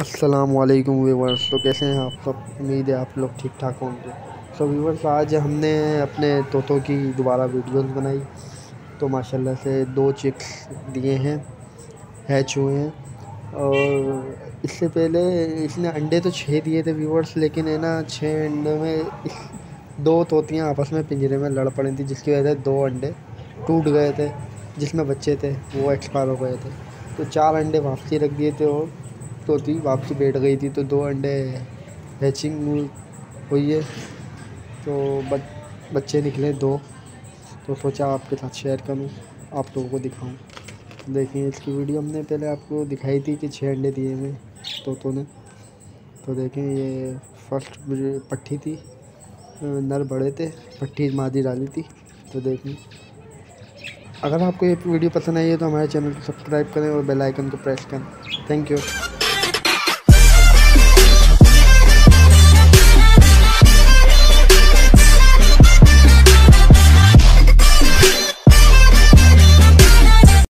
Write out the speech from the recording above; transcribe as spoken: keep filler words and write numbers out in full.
अस्सलामुअलैकुम व्यूवर्स। तो कैसे हैं आप सब? उम्मीद है आप लोग ठीक ठाक होंगे। सो व्यूवर्स, आज हमने अपने तोतों की दोबारा वीडियोस बनाई तो माशाल्लाह से दो चिक्स दिए हैं, हैच हुए हैं। और इससे पहले इसने अंडे तो छः दिए थे व्यूवर्स, लेकिन है ना छः अंडे में इस दो तोतियां आपस में पिंजरे में लड़ पड़ी थी, जिसकी वजह से दो अंडे टूट गए थे। जिसमें बच्चे थे वो एक्सपायर हो गए थे। तो चार अंडे वापसी रख दिए थे और तोती वापसी बैठ गई थी, तो दो अंडे हैचिंग हुई है। तो बच, बच्चे निकले दो। तो सोचा आपके साथ शेयर करूं, आप लोगों को दिखाऊं। देखिए, इसकी वीडियो हमने पहले आपको दिखाई थी कि छः अंडे दिए हुए तोतों ने। तो देखें, ये फर्स्ट पट्टी थी, नर बड़े थे, पट्टी मादी डाली थी। तो देखें, अगर आपको ये वीडियो पसंद आई है तो हमारे चैनल को सब्सक्राइब करें और बेल आइकन को प्रेस करें। Thank you.